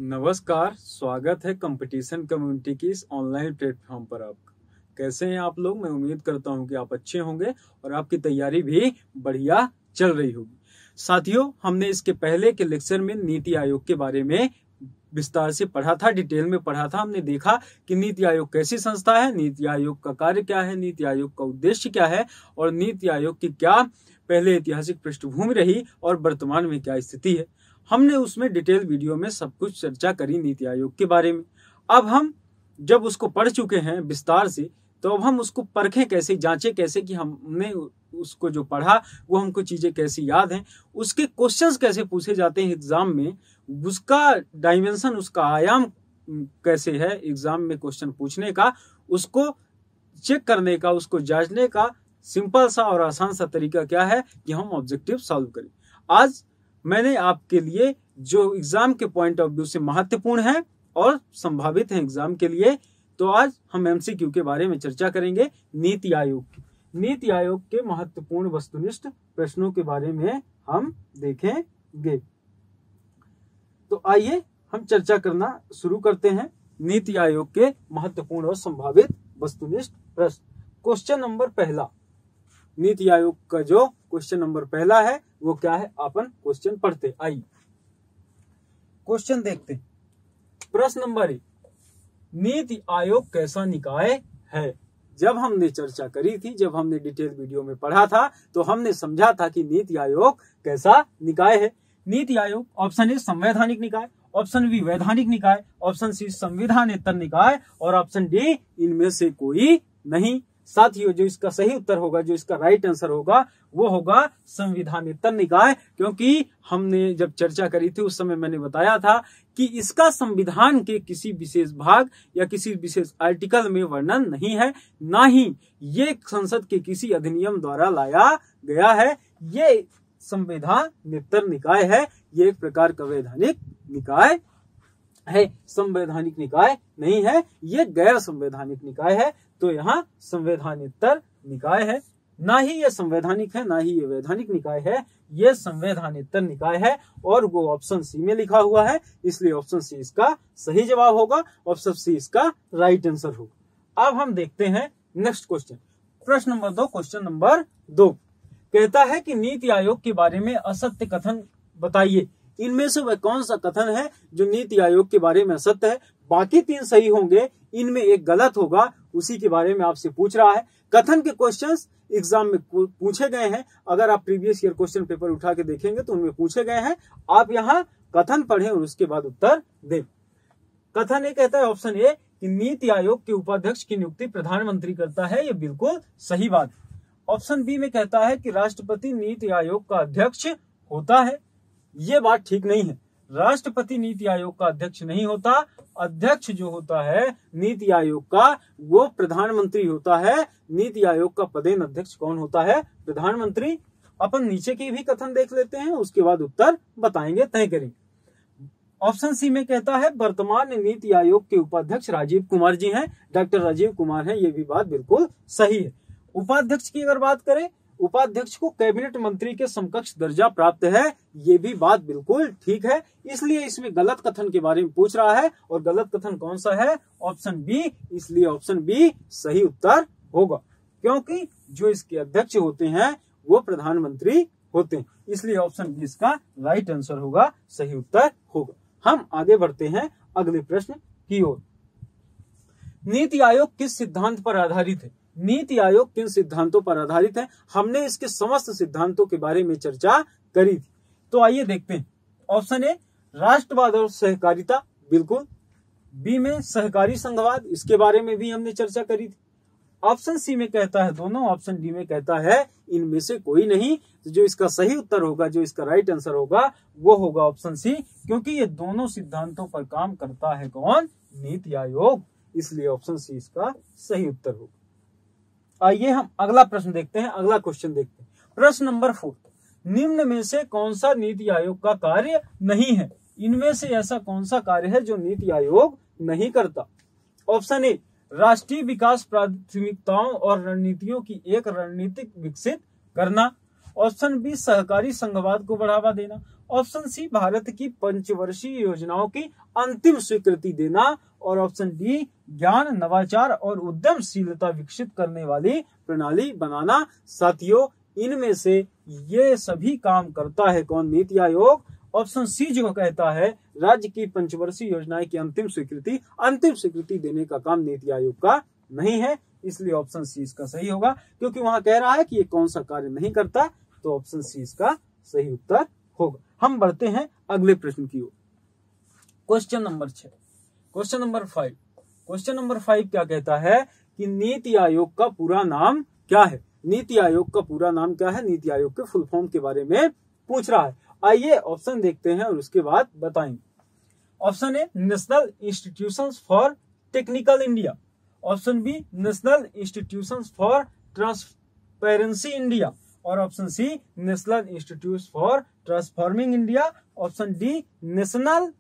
नमस्कार, स्वागत है कंपटीशन कम्युनिटी की इस ऑनलाइन प्लेटफॉर्म पर। आपका कैसे हैं आप लोग? मैं उम्मीद करता हूं कि आप अच्छे होंगे और आपकी तैयारी भी बढ़िया चल रही होगी। साथियों, हमने इसके पहले के लेक्चर में नीति आयोग के बारे में विस्तार से पढ़ा था, डिटेल में पढ़ा था। हमने देखा कि नीति आयोग कैसी संस्था है, नीति आयोग का कार्य क्या है, नीति आयोग का उद्देश्य क्या है और नीति आयोग की क्या पहले ऐतिहासिक पृष्ठभूमि रही और वर्तमान में क्या स्थिति है। हमने उसमें डिटेल वीडियो में सब कुछ चर्चा करी नीति आयोग के बारे में। अब हम जब उसको पढ़ चुके हैं विस्तार से, तो अब हम उसको परखें कैसे, जांचें कैसे कि हमने उसको जो पढ़ा वो हमको चीजें कैसी याद हैं, उसके क्वेश्चंस कैसे पूछे जाते हैं एग्जाम में, उसका डायमेंशन, उसका आयाम कैसे है एग्जाम में क्वेश्चन पूछने का, उसको चेक करने का, उसको जांचने का सिंपल सा और आसान सा तरीका क्या है कि हम ऑब्जेक्टिव सॉल्व करें। आज मैंने आपके लिए जो एग्जाम के पॉइंट ऑफ व्यू से महत्वपूर्ण है और संभावित है एग्जाम के लिए, तो आज हम एमसीक्यू के बारे में चर्चा करेंगे। नीति आयोग के महत्वपूर्ण वस्तुनिष्ठ प्रश्नों के बारे में हम देखेंगे। तो आइए हम चर्चा करना शुरू करते हैं नीति आयोग के महत्वपूर्ण और संभावित वस्तुनिष्ठ प्रश्न। क्वेश्चन नंबर पहला, नीति आयोग का जो क्वेश्चन नंबर पहला है वो क्या है, अपन क्वेश्चन पढ़ते। आइए क्वेश्चन देखते हैं। प्रश्न नंबर 1, नीति आयोग कैसा निकाय है? जब हमने चर्चा करी थी, जब हमने डिटेल वीडियो में पढ़ा था, तो हमने समझा था कि नीति आयोग कैसा निकाय है। नीति आयोग ऑप्शन ए संवैधानिक निकाय, ऑप्शन बी वैधानिक निकाय, ऑप्शन सी संविधानेतर निकाय और ऑप्शन डी इनमें से कोई नहीं। साथियों, जो इसका सही उत्तर होगा, जो इसका राइट आंसर होगा वो होगा संविधानेतर निकाय, क्योंकि हमने जब चर्चा करी थी उस समय मैंने बताया था कि इसका संविधान के किसी विशेष भाग या किसी विशेष आर्टिकल में वर्णन नहीं है, ना ही ये संसद के किसी अधिनियम द्वारा लाया गया है। ये संविधानेतर निकाय है, ये एक प्रकार का वैधानिक निकाय है, संवैधानिक निकाय नहीं है, ये गैर संवैधानिक निकाय है। तो यहाँ संवैधानेतर निकाय है, ना ही ये संवैधानिक है, ना ही ये वैधानिक निकाय है, ये संवैधानेतर निकाय है और वो ऑप्शन सी में लिखा हुआ है, इसलिए ऑप्शन सी इसका सही जवाब होगा, ऑप्शन सी इसका राइट आंसर होगा। अब हम देखते हैं नेक्स्ट क्वेश्चन। प्रश्न नंबर 2, क्वेश्चन नंबर 2 कहता है कि नीति आयोग के बारे में असत्य कथन बताइए। इनमें से वह कौन सा कथन है जो नीति आयोग के बारे में असत्य है? बाकी 3 सही होंगे, इनमें एक गलत होगा, उसी के बारे में आपसे पूछ रहा है। कथन के क्वेश्चंस एग्जाम में पूछे गए हैं, अगर आप प्रीवियस ईयर क्वेश्चन पेपर उठा के देखेंगे तो उनमें पूछे गए हैं। आप यहाँ कथन पढ़ें और उसके बाद उत्तर दें। कथन ये कहता है ऑप्शन ए कि नीति आयोग के उपाध्यक्ष की नियुक्ति प्रधानमंत्री करता है, ये बिल्कुल सही बात। ऑप्शन बी में कहता है कि राष्ट्रपति नीति आयोग का अध्यक्ष होता है, ये बात ठीक नहीं है। राष्ट्रपति नीति आयोग का अध्यक्ष नहीं होता, अध्यक्ष जो होता है नीति आयोग का वो प्रधानमंत्री होता है। नीति आयोग का पदेन अध्यक्ष कौन होता है? प्रधानमंत्री। अपन नीचे की भी कथन देख लेते हैं, उसके बाद उत्तर बताएंगे, तय करेंगे। ऑप्शन सी में कहता है वर्तमान नीति आयोग के उपाध्यक्ष राजीव कुमार जी हैं, डॉक्टर राजीव कुमार हैं, ये भी बात बिल्कुल सही है। उपाध्यक्ष की अगर बात करें, उपाध्यक्ष को कैबिनेट मंत्री के समकक्ष दर्जा प्राप्त है, ये भी बात बिल्कुल ठीक है। इसलिए इसमें गलत कथन के बारे में पूछ रहा है और गलत कथन कौन सा है? ऑप्शन बी, इसलिए ऑप्शन बी सही उत्तर होगा, क्योंकि जो इसके अध्यक्ष होते हैं वो प्रधानमंत्री होते हैं, इसलिए ऑप्शन बी इसका राइट आंसर होगा, सही उत्तर होगा। हम आगे बढ़ते हैं अगले प्रश्न की ओर। नीति आयोग किस सिद्धांत पर आधारित है? नीति आयोग किन सिद्धांतों पर आधारित है? हमने इसके समस्त सिद्धांतों के बारे में चर्चा करी थी, तो आइए देखते हैं। ऑप्शन ए राष्ट्रवाद और सहकारिता, बिल्कुल। बी में सहकारी संघवाद, इसके बारे में भी हमने चर्चा करी थी। ऑप्शन सी में कहता है दोनों, ऑप्शन डी में कहता है इनमें से कोई नहीं। तो जो इसका सही उत्तर होगा, जो इसका राइट आंसर होगा वो होगा ऑप्शन सी, क्योंकि ये दोनों सिद्धांतों पर काम करता है कौन? नीति आयोग, इसलिए ऑप्शन सी इसका सही उत्तर होगा। आइए हम अगला प्रश्न देखते हैं, अगला क्वेश्चन देखते हैं। प्रश्न नंबर 4, निम्न में से कौन सा नीति आयोग का कार्य नहीं है? इनमें से ऐसा कौन सा कार्य है जो नीति आयोग नहीं करता? ऑप्शन ए राष्ट्रीय विकास प्राथमिकताओं और रणनीतियों की एक रणनीति विकसित करना, ऑप्शन बी सहकारी संघवाद को बढ़ावा देना, ऑप्शन सी भारत की पंचवर्षीय योजनाओं की अंतिम स्वीकृति देना, और ऑप्शन डी ज्ञान, नवाचार और उद्यमशीलता विकसित करने वाली प्रणाली बनाना। साथियों, इनमें से ये सभी काम करता है कौन? नीति आयोग। ऑप्शन सी जो कहता है राज्य की पंचवर्षीय योजनाएं की अंतिम स्वीकृति देने का काम नीति आयोग का नहीं है, इसलिए ऑप्शन सी इसका सही होगा। क्योंकि वहां कह रहा है कि ये कौन सा कार्य नहीं करता, तो ऑप्शन सी इसका सही उत्तर होगा। हम बढ़ते हैं अगले प्रश्न की ओर। Question number 6। Question number 5। Question number 5 क्या कहता है कि नीति आयोग का पूरा नाम क्या है? नीति आयोग का पूरा नाम क्या है? नीति आयोग के फुल फॉर्म के बारे में पूछ रहा है। आइए ऑप्शन देखते हैं और उसके बाद बताएंगे। Option A national institutions for technical India, option B national institutions for transparency India, और option C national institute for transforming India, option D national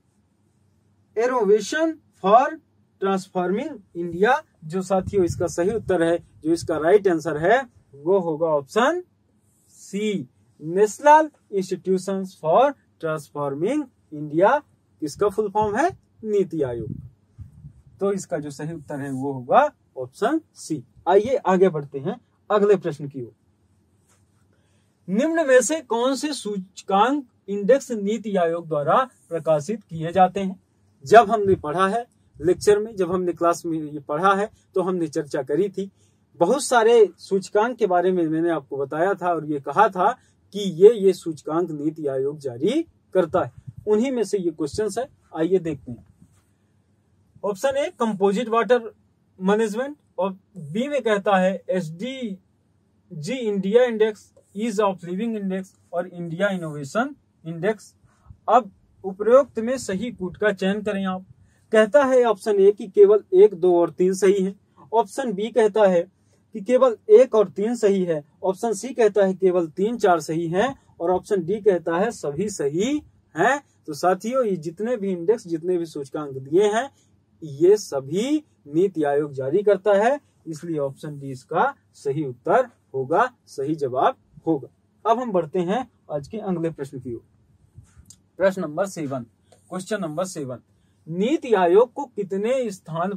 innovation for transforming India. जो साथियों इसका सही उत्तर है, जो इसका राइट आंसर है, वो होगा option C national institutions for transforming India. इसका फुल फॉर्म है नीति आयोग। तो इसका जो सही उत्तर है वो होगा ऑप्शन सी। आइए आगे बढ़ते हैं अगले प्रश्न की ओर। निम्न में से कौन से सूचकांक इंडेक्स नीति आयोग द्वारा प्रकाशित किए जाते हैं? जब हमने पढ़ा है लेक्चर में, जब हमने क्लास में ये पढ़ा है तो हमने चर्चा करी थी। बहुत सारे सूचकांक के बारे में मैंने आपको बताया था और ये कहा था कि ये सूचकांक नीति आयोग जारी करता है। उन्हीं में से ये क्वेश्चंस है, आइए देखते हैं। Option A composite water management, और बी में कहता है SDG India index, ease of living index और इंडिया इनोवेशन इंडेक्स। अब उपरोक्त में सही कूट का चयन करें आप। कहता है ऑप्शन ए कि केवल 1, 2 और 3 सही है, ऑप्शन बी कहता है कि केवल 1 और 3 सही है, ऑप्शन सी कहता है केवल 3, 4 सही है, और ऑप्शन डी कहता है सभी सही हैं। तो साथियों ये जितने भी इंडेक्स, जितने भी सूचकांक दिए हैं, ये सभी नीति आयोग जारी करता है, इसलिए ऑप्शन डी इसका सही उत्तर होगा, सही जवाब होगा। अब हम बढ़ते हैं आज के अगले प्रश्न की ओर। प्रश्न number 7। Question number 7। NITI Aayog को किसके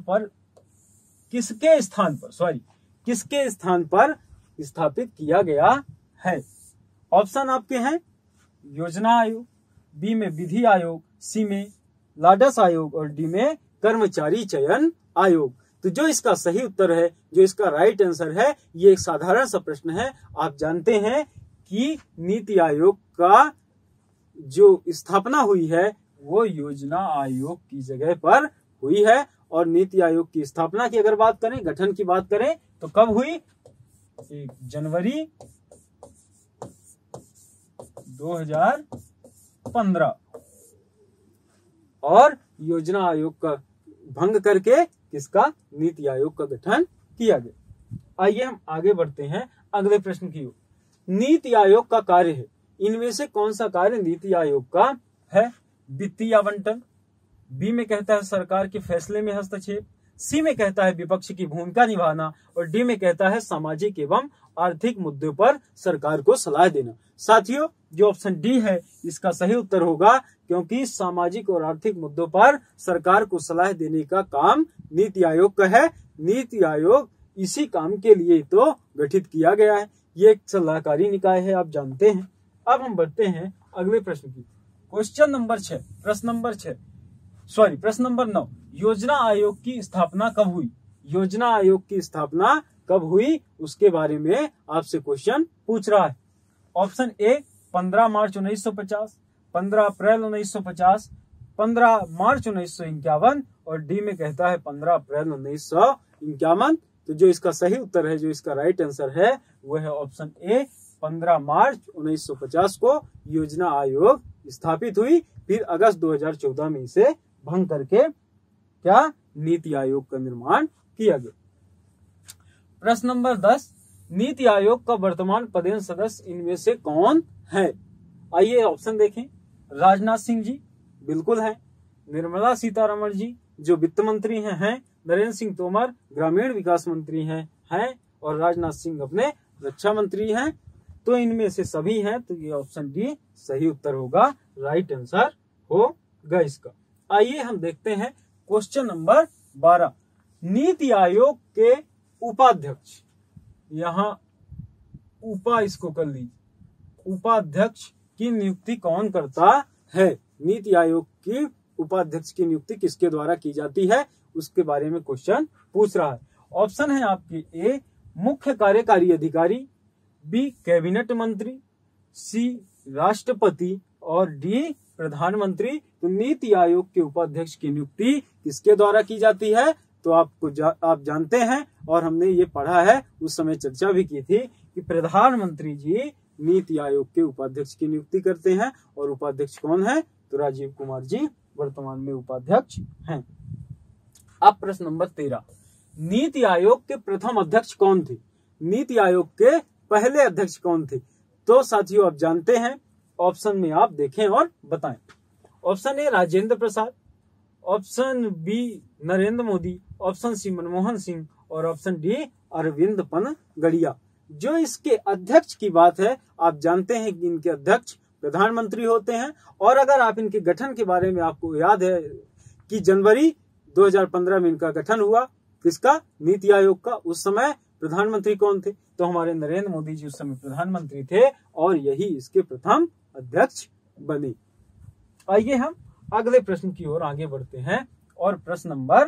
स्थान पर स्थापित किया गया है? ऑप्शन आपके हैं योजना आयोग, बी में विधि आयोग, सी में लाडस आयोग और डी में कर्मचारी चयन आयोग। तो जो इसका सही उत्तर है, जो इसका राइट आंसर है, ये एक साधारण सा प्रश्न है। आप जानते हैं कि नीति आयोग का जो स्थापना हुई है वो योजना आयोग की जगह पर हुई है, और नीति आयोग की स्थापना की अगर बात करें, गठन की बात करें, तो कब हुई? 1 जनवरी 2015, और योजना आयोग का भंग करके किसका? नीति आयोग का गठन किया गया। आइए हम आगे बढ़ते हैं अगले प्रश्न की ओर। नीति आयोग का कार्य है, इनमें से कौन सा कार्य नीति आयोग का है? वित्तीय आवंटन, बी में कहता है सरकार के फैसले में हस्तक्षेप, सी में कहता है विपक्ष की भूमिका निभाना, और डी में कहता है सामाजिक एवं आर्थिक मुद्दों पर सरकार को सलाह देना। साथियों जो ऑप्शन डी है इसका सही उत्तर होगा, क्योंकि सामाजिक और आर्थिक मुद्दों पर सरकार को सलाह देने का काम नीति आयोग का है। नीति आयोग इसी काम के लिए तो गठित किया गया है, ये एक सलाहकारी निकाय है, आप जानते हैं। अब हम बढ़ते हैं अगले प्रश्न की। क्वेश्चन नंबर 6, प्रश्न नंबर 9। योजना आयोग की स्थापना कब हुई? योजना आयोग की स्थापना कब हुई उसके बारे में आपसे क्वेश्चन पूछ रहा है। ऑप्शन ए 15 मार्च 1950, 15 अप्रैल 1950, 15 मार्च 1951, और डी में कहता है 15 अप्रैल 1951। तो जो इसका सही उत्तर है, जो इसका राइट आंसर है, वो है ऑप्शन ए 15 मार्च 1950 को योजना आयोग स्थापित हुई। फिर अगस्त 2014 में इसे भंग करके क्या? नीति आयोग का निर्माण किया गया। प्रश्न नंबर 10। नीति आयोग का वर्तमान पदेन सदस्य इनमें से कौन है? आइए ऑप्शन देखें। राजनाथ सिंह जी बिल्कुल हैं, निर्मला सीतारमण जी जो वित्त मंत्री हैं, नरेंद्र सिंह तोमर ग्रामीण विकास मंत्री हैं, और राजनाथ सिंह अपने रक्षा मंत्री हैं। तो इनमें से सभी हैं, तो ये ऑप्शन डी सही उत्तर होगा, राइट आंसर होगा इसका। आइए हम देखते हैं क्वेश्चन नंबर 12। नीति आयोग के उपाध्यक्ष, यहाँ उपा इसको कर लीजिए, उपाध्यक्ष की नियुक्ति कौन करता है? नीति आयोग की उपाध्यक्ष की नियुक्ति किसके द्वारा की जाती है, उसके बारे में क्वेश्चन पूछ रहा है। ऑप्शन है आपके ए मुख्य कार्यकारी अधिकारी, बी कैबिनेट मंत्री, सी राष्ट्रपति और डी प्रधानमंत्री। तो नीति आयोग के उपाध्यक्ष की नियुक्ति किसके द्वारा की जाती है? तो आप जानते हैं और हमने ये पढ़ा है, उस समय चर्चा भी की थी कि प्रधानमंत्री जी नीति आयोग के उपाध्यक्ष की नियुक्ति करते हैं। और उपाध्यक्ष कौन है? तो राजीव कुमार जी वर्तमान में उपाध्यक्ष हैं। अब प्रश्न नंबर 13, नीति आयोग के प्रथम अध्यक्ष कौन थे? नीति आयोग के पहले अध्यक्ष कौन थे? तो साथियों आप जानते हैं, ऑप्शन में आप देखें और बताएं। Option A Rajendra Prasad, option B Narendra Modi, option C Manmohan Singh और ऑप्शन डी अरविंद पनगड़िया। जो इसके अध्यक्ष की बात है, आप जानते हैं कि इनके अध्यक्ष प्रधानमंत्री होते हैं। और अगर आप इनके गठन के बारे में आपको याद है कि जनवरी 2015 में इनका गठन हुआ, किसका? नीति आयोग का। उस समय प्रधानमंत्री कौन थे? तो हमारे नरेंद्र मोदी जी उस समय प्रधानमंत्री थे और यही इसके प्रथम अध्यक्ष बने। आइए हम अगले प्रश्न की ओर आगे बढ़ते हैं और प्रश्न नंबर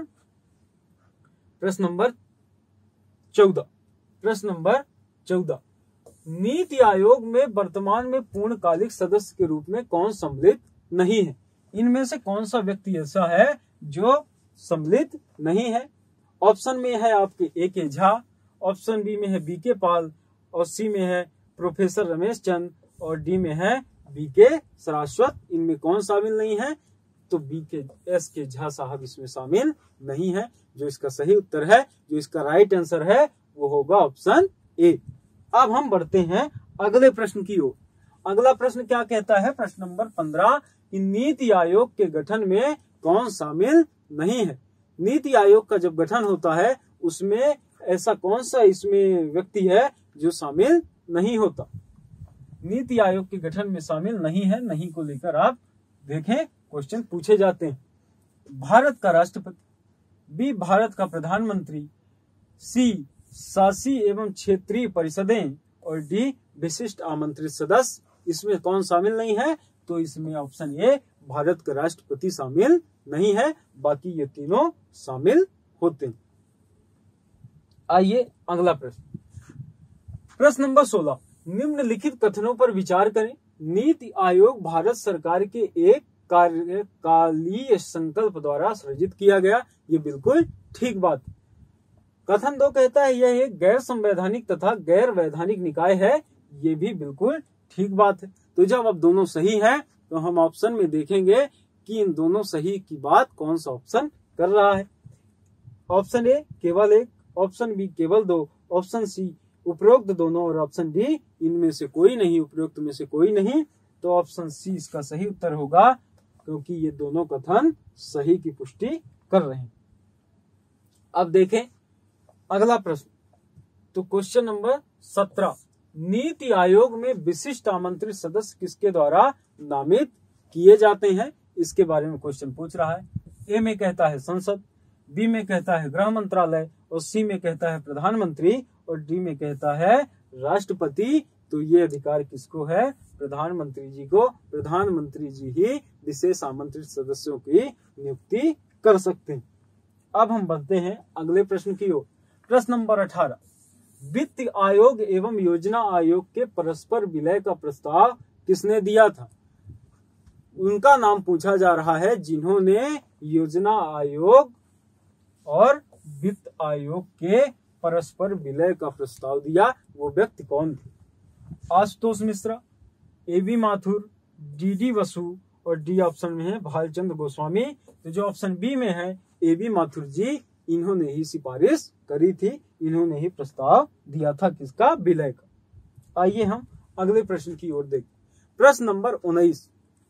14। नीति आयोग में वर्तमान में पूर्णकालिक सदस्य के रूप में कौन सम्मिलित नहीं है? इनमें से कौन सा व्यक्ति ऐसा है जो सम्मिलित नहीं है? ऑप्शन में है आपके ए के झा, ऑप्शन बी में है बी के पाल और सी में है प्रोफेसर रमेश चंद और डी में है बी के सरास्वत। इनमें कौन शामिल नहीं है? तो बी के एस के झा साहब इसमें शामिल नहीं है। जो इसका सही उत्तर है, जो इसका राइट आंसर है, वो होगा ऑप्शन ए। अब हम बढ़ते हैं अगले प्रश्न की ओर। अगला प्रश्न क्या कहता है? प्रश्न नंबर 15 कि नीति आयोग के गठन में कौन शामिल नहीं है? नीति आयोग का जब गठन होता है उसमें ऐसा कौन सा इसमें व्यक्ति है जो शामिल नहीं होता? नीति आयोग के गठन में शामिल नहीं है, नहीं को लेकर आप देखें क्वेश्चन पूछे जाते हैं। भारत का राष्ट्रपति, बी भारत का प्रधानमंत्री, सी शासी एवं क्षेत्रीय परिषदें और डी विशिष्ट आमंत्रित सदस्य। इसमें कौन शामिल नहीं है? तो इसमें ऑप्शन ए भारत का राष्ट्रपति शामिल नहीं है, बाकी ये तीनों शामिल होते हैं। आइए अगला प्रश्न, प्रश्न नंबर 16, निम्नलिखित कथनों पर विचार करें। नीति आयोग भारत सरकार के एक कार्यकालीय संकल्प द्वारा सृजित किया गया। ये बिल्कुल ठीक बात। कथन 2 कहता है यह एक गैर संवैधानिक तथा गैर वैधानिक निकाय है। ये भी बिल्कुल ठीक बात है। तो जब अब दोनों सही हैं तो हम ऑप्शन में देखेंगे कि इन दोनों सही की बात कौन सा ऑप्शन कर रहा है। ऑप्शन ए केवल एक, ऑप्शन बी केवल 2, ऑप्शन सी उपरोक्त दोनों और ऑप्शन डी इनमें से कोई नहीं, उपरोक्त में से कोई नहीं। तो ऑप्शन सी इसका सही उत्तर होगा, क्योंकि ये दोनों कथन सही की पुष्टि कर रहे हैं। अब देखें अगला प्रश्न, तो क्वेश्चन नंबर 17, नीति आयोग में विशिष्ट आमंत्रित सदस्य किसके द्वारा नामित किए जाते हैं? इसके बारे में क्वेश्चन पूछ रहा है। ए में कहता है संसद, बी में कहता है गृह मंत्रालय और सी में कहता है प्रधानमंत्री और डी में कहता है राष्ट्रपति। तो ये अधिकार किसको है? प्रधानमंत्री जी को। प्रधानमंत्री जी ही विशेष आमंत्रित सदस्यों की नियुक्ति कर सकते हैं। अब हम बढ़ते हैं अगले प्रश्न की ओर। प्रश्न नंबर 18, वित्त आयोग एवं योजना आयोग के परस्पर विलय का प्रस्ताव किसने दिया था? उनका नाम पूछा जा रहा है जिन्होंने योजना आयोग और वित्त आयोग के परस्पर विलय का प्रस्ताव दिया। वो व्यक्ति कौन थे? आशुतोष मिश्रा, ए.बी. माथुर, डी.डी. बसु और डी ऑप्शन में है भालचंद्र गोस्वामी। तो जो ऑप्शन बी में है ए.बी. माथुर जी, इन्होंने ही सिफारिश करी थी, इन्होंने ही प्रस्ताव दिया था किसका? विलय का। आइए हम अगले प्रश्न की ओर देखें। प्रश्न नंबर 19,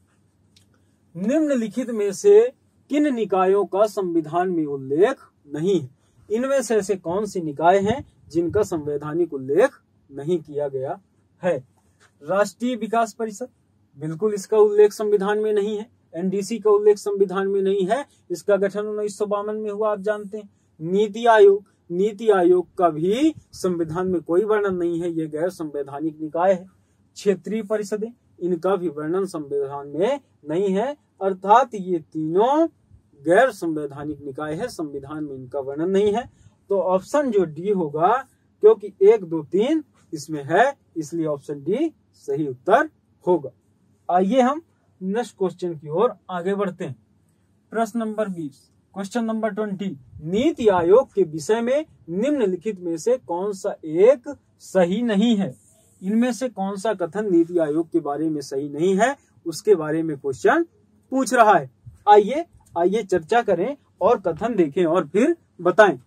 निम्नलिखित में से किन निकायों का संविधान में उल्लेख नहीं है? इनमें से ऐसे कौन सी निकाय हैं जिनका संवैधानिक उल्लेख नहीं किया गया है? राष्ट्रीय विकास परिषद, बिल्कुल इसका उल्लेख संविधान में नहीं है। एनडीसी का उल्लेख संविधान में नहीं है, इसका गठन 1952 में हुआ, आप जानते हैं। नीति आयोग, नीति आयोग का भी संविधान में कोई वर्णन नहीं है, ये गैर संवैधानिक निकाय है। क्षेत्रीय परिषदें, इनका भी वर्णन संविधान में नहीं है, अर्थात ये तीनों गैर संवैधानिक निकाय है, संविधान में इनका वर्णन नहीं है। तो ऑप्शन जो डी होगा, क्योंकि 1, 2, 3 इसमें है, इसलिए ऑप्शन डी सही उत्तर होगा। आइए हम नेक्स्ट क्वेश्चन की ओर आगे बढ़ते हैं। प्रश्न number 20, question number 20, NITI Aayog के विषय में निम्नलिखित में से कौन सा एक सही नहीं है? इनमें से कौन सा कथन नीति आयोग के बारे में सही नहीं है, उसके बारे में क्वेश्चन पूछ रहा है। आइए चर्चा करें और कथन देखें और फिर बताएं।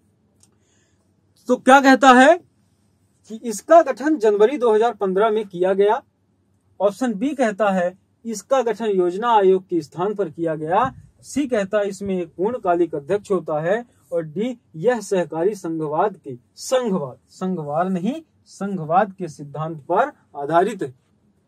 तो क्या कहता है कि इसका गठन जनवरी 2015 में किया गया। ऑप्शन बी कहता है इसका गठन योजना आयोग के स्थान पर किया गया। सी कहता है इसमें एक पूर्णकालिक अध्यक्ष होता है। और डी, यह सहकारी संघवाद के संघवाद के सिद्धांत पर आधारित है।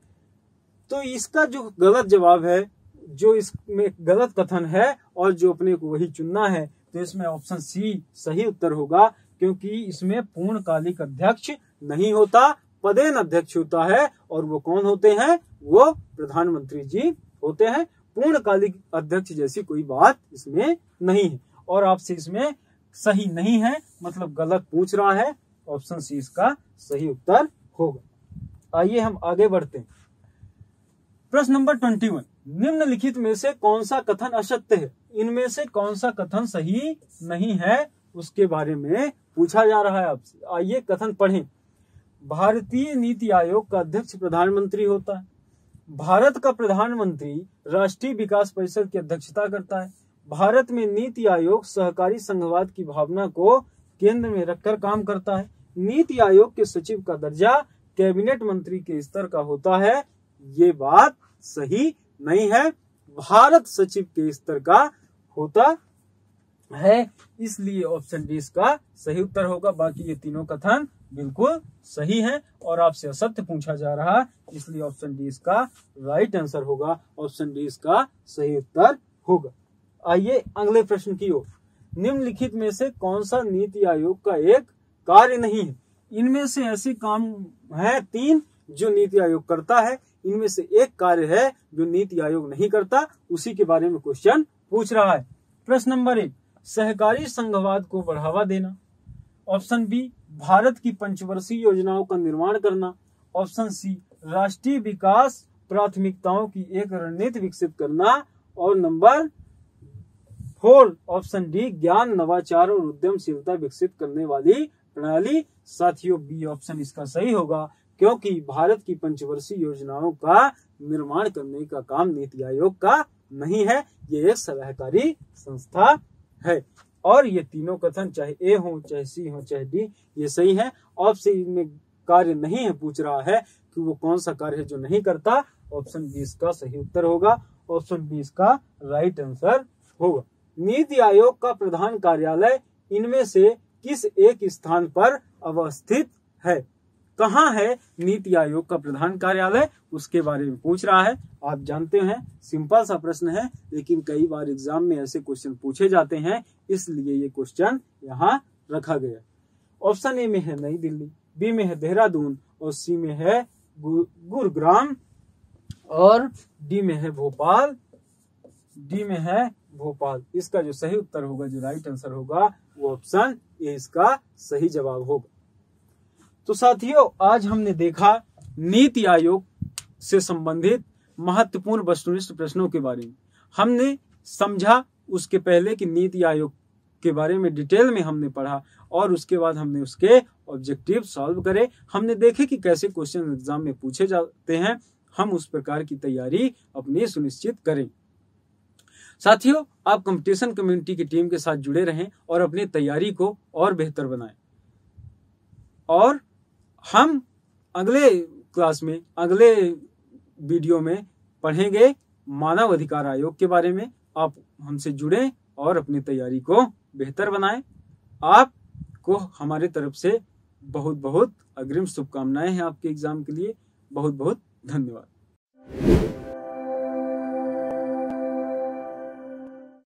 तो इसका जो गलत जवाब है, जो इसमें गलत कथन है और जो अपने को वही चुनना है, तो इसमें ऑप्शन सी सही उत्तर होगा, क्योंकि इसमें पूर्णकालिक अध्यक्ष नहीं होता, पदेन अध्यक्ष होता है। और वो कौन होते हैं? वो प्रधानमंत्री जी होते हैं। पूर्णकालिक अध्यक्ष जैसी कोई बात इसमें नहीं है। और आपसे इसमें सही नहीं है मतलब गलत पूछ रहा है, ऑप्शन सी इसका सही उत्तर होगा। आइए हम आगे बढ़ते हैं। प्रश्न नंबर 21, निम्नलिखित में से कौन सा कथन असत्य है? इनमें से कौन सा कथन सही नहीं है, उसके बारे में पूछा जा रहा है आपसे। आइए कथन पढ़ें। भारतीय नीति आयोग का अध्यक्ष प्रधानमंत्री होता है। भारत का प्रधानमंत्री राष्ट्रीय विकास परिषद की अध्यक्षता करता है। भारत में नीति आयोग सहकारी संघवाद की भावना को केंद्र में रखकर काम करता है। नीति आयोग के सचिव का दर्जा कैबिनेट मंत्री के स्तर का होता है। ये बात सही नहीं है, भारत सचिव के स्तर का होता है, इसलिए ऑप्शन डी इसका सही उत्तर होगा। बाकी ये तीनों कथन बिल्कुल सही है और आपसे असत्य पूछा जा रहा, इसलिए ऑप्शन डी इसका राइट आंसर होगा। ऑप्शन डी इसका सही उत्तर होगा। आइए अगले प्रश्न की ओर। निम्नलिखित में से कौन सा नीति आयोग का एक कार्य नहीं है? इनमें से ऐसे काम है 3 जो नीति आयोग करता है, इनमें से एक कार्य है जो नीति आयोग नहीं करता, उसी के बारे में क्वेश्चन पूछ रहा है। प्रश्न नंबर 1, सहकारी संघवाद को बढ़ावा देना। ऑप्शन बी, भारत की पंचवर्षीय योजनाओं का निर्माण करना। ऑप्शन सी, राष्ट्रीय विकास प्राथमिकताओं की एक रणनीति विकसित करना। और नंबर 4 ऑप्शन डी, ज्ञान नवाचार और उद्यमशीलता विकसित करने वाली प्रणाली। साथियों बी ऑप्शन इसका सही होगा, क्योंकि भारत की पंचवर्षीय योजनाओं का निर्माण करने का काम नीति आयोग का नहीं है, ये एक सलाहकारी संस्था है। और ये तीनों कथन चाहे ए हो, चाहे सी हो, चाहे डी, ये सही है। आपसे इनमें कार्य नहीं है पूछ रहा है कि वो कौन सा कार्य है जो नहीं करता, ऑप्शन बी इसका सही उत्तर होगा। ऑप्शन बी इसका राइट आंसर होगा। नीति आयोग का प्रधान कार्यालय इनमें से किस एक स्थान पर अवस्थित है? कहाँ है नीति आयोग का प्रधान कार्यालय, उसके बारे में पूछ रहा है। आप जानते हैं सिंपल सा प्रश्न है, लेकिन कई बार एग्जाम में ऐसे क्वेश्चन पूछे जाते हैं, इसलिए ये क्वेश्चन यहाँ रखा गया। ऑप्शन ए में है नई दिल्ली, बी में है देहरादून और सी में है गुरुग्राम और डी में है भोपाल। इसका जो सही उत्तर होगा, जो राइट आंसर होगा, वो ऑप्शन ए इसका सही जवाब होगा। तो साथियों, आज हमने देखा नीति आयोग से संबंधित महत्वपूर्ण वस्तुनिष्ठ प्रश्नों के बारे में। हमने समझा उसके पहले कि नीति आयोग के बारे में डिटेल में हमने पढ़ा और उसके बाद हमने उसके ऑब्जेक्टिव सॉल्व करे। हमने देखे कि कैसे क्वेश्चन एग्जाम में पूछे जाते हैं, हम उस प्रकार की तैयारी अपनी सुनिश्चित करें। साथियों, आप कंपटीशन कम्युनिटी की टीम के साथ जुड़े रहें और अपनी तैयारी को और बेहतर बनाएं। और हम अगले क्लास में, अगले वीडियो में पढ़ेंगे मानव अधिकार आयोग के बारे में। आप हमसे जुड़ें और अपनी तैयारी को बेहतर बनाएं। आपको हमारे तरफ से बहुत बहुत अग्रिम शुभकामनाएं हैं आपके एग्जाम के लिए। बहुत बहुत धन्यवाद।